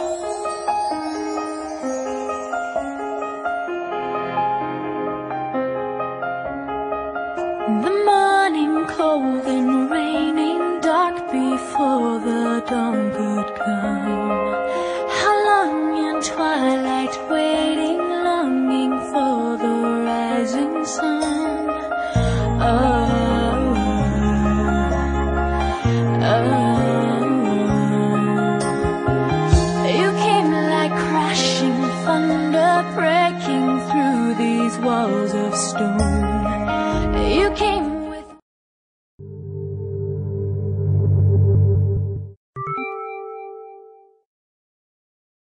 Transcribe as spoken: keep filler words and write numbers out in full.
The morning cold and raining, dark before the dawn could come. How long in twilight waiting, longing for the rising sun. Oh, oh, you came like crashing thunder, breaking through these walls of stone. You came